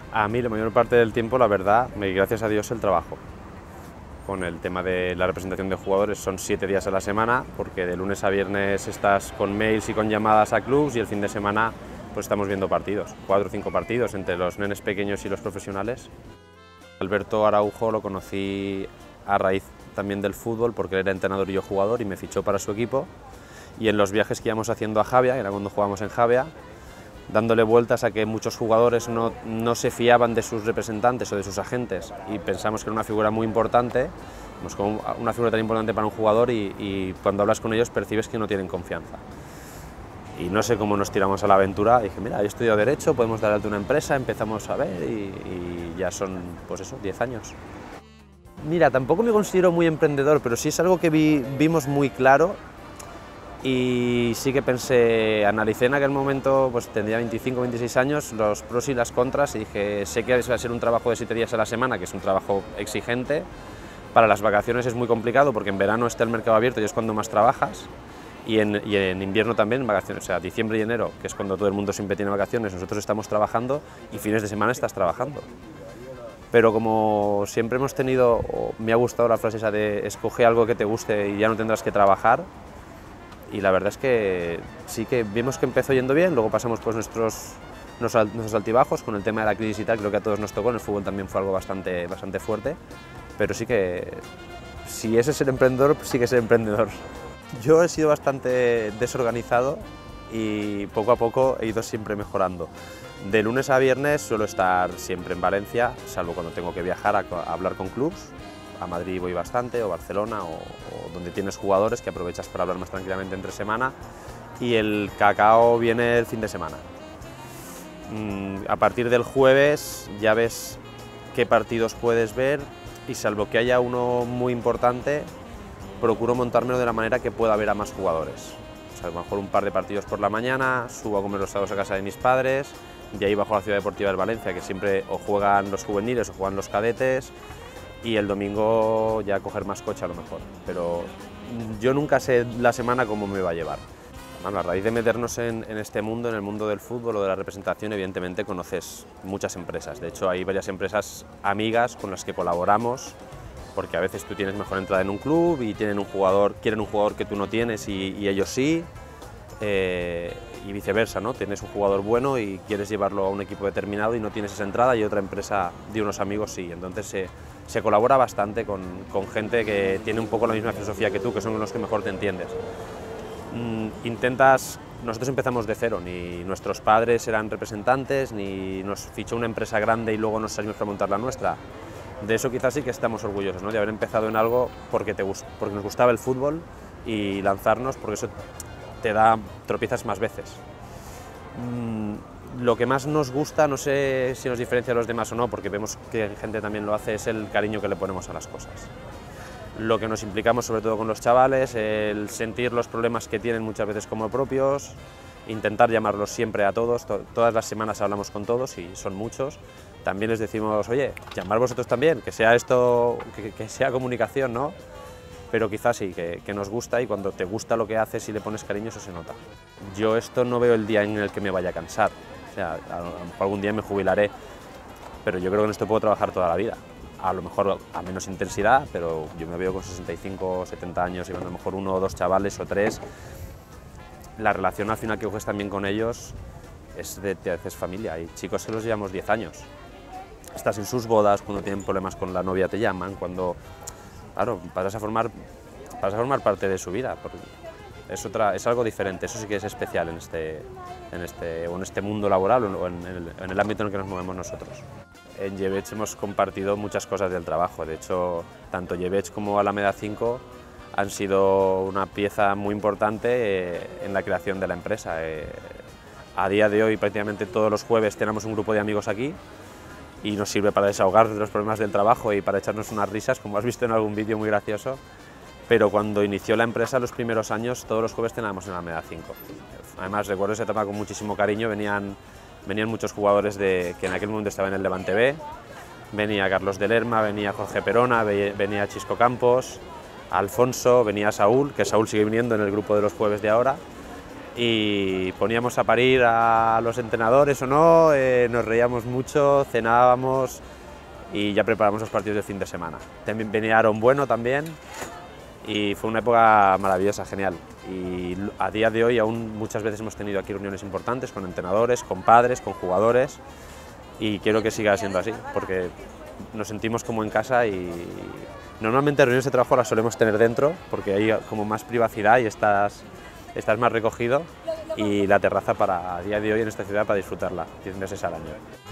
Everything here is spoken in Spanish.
A mí la mayor parte del tiempo, la verdad, gracias a Dios, el trabajo. Con el tema de la representación de jugadores son 7 días a la semana, porque de lunes a viernes estás con mails y con llamadas a clubs y el fin de semana pues estamos viendo partidos, 4 o 5 partidos entre los nenes pequeños y los profesionales. Alberto Araujo lo conocí a raíz también del fútbol, porque él era entrenador y yo jugador y me fichó para su equipo. Y en los viajes que íbamos haciendo a Javia, era cuando jugábamos en Javia, dándole vueltas a que muchos jugadores no se fiaban de sus representantes o de sus agentes y pensamos que era una figura muy importante, pues como una figura tan importante para un jugador y cuando hablas con ellos percibes que no tienen confianza. Y no sé cómo nos tiramos a la aventura, dije, mira, he estudiado Derecho, podemos dar alta una empresa, empezamos a ver y ya son, pues eso, 10 años. Mira, tampoco me considero muy emprendedor, pero sí es algo que vimos muy claro. Y sí que pensé, analicé en aquel momento, pues tendría 25 o 26 años, los pros y las contras, y dije, sé que va a ser un trabajo de 7 días a la semana, que es un trabajo exigente, para las vacaciones es muy complicado, porque en verano está el mercado abierto y es cuando más trabajas, y en invierno también, vacaciones, o sea, diciembre y enero, que es cuando todo el mundo siempre tiene vacaciones, nosotros estamos trabajando, y fines de semana estás trabajando. Pero como siempre hemos tenido, me ha gustado la frase esa de escoge algo que te guste y ya no tendrás que trabajar, y la verdad es que sí que vimos que empezó yendo bien, luego pasamos pues nuestros altibajos con el tema de la crisis y tal, creo que a todos nos tocó, en el fútbol también fue algo bastante fuerte, pero sí que si ese es ser emprendedor, pues sí que ser emprendedor. Yo he sido bastante desorganizado y poco a poco he ido siempre mejorando. De lunes a viernes suelo estar siempre en Valencia, salvo cuando tengo que viajar a hablar con clubs. A Madrid voy bastante, o Barcelona, o donde tienes jugadores que aprovechas para hablar más tranquilamente entre semana, y el cacao viene el fin de semana. A partir del jueves ya ves qué partidos puedes ver, y salvo que haya uno muy importante, procuro montármelo de la manera que pueda ver a más jugadores. O sea, a lo mejor un par de partidos por la mañana, subo a comer los sábados a casa de mis padres, de ahí bajo a la Ciudad Deportiva del Valencia, que siempre o juegan los juveniles o juegan los cadetes, y el domingo ya coger más coche a lo mejor, pero yo nunca sé la semana cómo me va a llevar. Bueno, a raíz de meternos en este mundo, en el mundo del fútbol o de la representación, evidentemente conoces muchas empresas. De hecho, hay varias empresas amigas con las que colaboramos, porque a veces tú tienes mejor entrada en un club y quieren un jugador que tú no tienes y ellos sí, y viceversa, ¿no? Tienes un jugador bueno y quieres llevarlo a un equipo determinado y no tienes esa entrada, y otra empresa de unos amigos sí. Entonces se colabora bastante con gente que tiene un poco la misma filosofía que tú, que son los que mejor te entiendes. Nosotros empezamos de cero, ni nuestros padres eran representantes, ni nos fichó una empresa grande y luego nos salimos para montar la nuestra. De eso quizás sí que estamos orgullosos, ¿no? De haber empezado en algo porque nos gustaba el fútbol, y lanzarnos, porque eso tropiezas más veces. Lo que más nos gusta, no sé si nos diferencia a los demás o no, porque vemos que gente también lo hace, es el cariño que le ponemos a las cosas. Lo que nos implicamos sobre todo con los chavales, el sentir los problemas que tienen muchas veces como propios, intentar llamarlos siempre a todos, todas las semanas hablamos con todos y son muchos. También les decimos, oye, llamar vosotros también, que sea esto, que sea comunicación, ¿no? Pero quizás sí, que nos gusta, y cuando te gusta lo que haces y le pones cariño, eso se nota. Yo esto no veo el día en el que me vaya a cansar, o sea, a lo mejor algún día me jubilaré, pero yo creo que en esto puedo trabajar toda la vida. A lo mejor a menos intensidad, pero yo me veo con 65 o 70 años y a lo mejor 1 o 2 chavales o 3. La relación al final que coges también con ellos te haces familia. Hay chicos que los llevamos 10 años. Estás en sus bodas, cuando tienen problemas con la novia te llaman, cuando... Claro, pasas a formar parte de su vida. Es algo diferente, eso sí que es especial en este mundo laboral o en el ámbito en el que nos movemos nosotros. En Llebeig hemos compartido muchas cosas del trabajo, de hecho, tanto Llebeig como Alameda 5 han sido una pieza muy importante en la creación de la empresa. A día de hoy, prácticamente todos los jueves tenemos un grupo de amigos aquí, y nos sirve para desahogar de los problemas del trabajo y para echarnos unas risas, como has visto en algún vídeo muy gracioso. Pero cuando inició la empresa, los primeros años, todos los jueves teníamos en Alameda 5. Además, recuerdo esa etapa con muchísimo cariño, venían muchos jugadores que en aquel momento estaban en el Levante B, venía Carlos de Lerma, venía Jorge Perona, venía Chisco Campos, Alfonso, venía Saúl, que Saúl sigue viniendo en el grupo de los jueves de ahora, y poníamos a parir a los entrenadores o no, nos reíamos mucho, cenábamos y ya preparamos los partidos de fin de semana. También venía Aaron Bueno también y fue una época maravillosa, genial. Y a día de hoy aún muchas veces hemos tenido aquí reuniones importantes con entrenadores, con padres, con jugadores y quiero que siga siendo así porque nos sentimos como en casa y normalmente reuniones de trabajo las solemos tener dentro porque hay como más privacidad y estás más recogido y la terraza para a día de hoy en esta ciudad para disfrutarla 10 meses al año.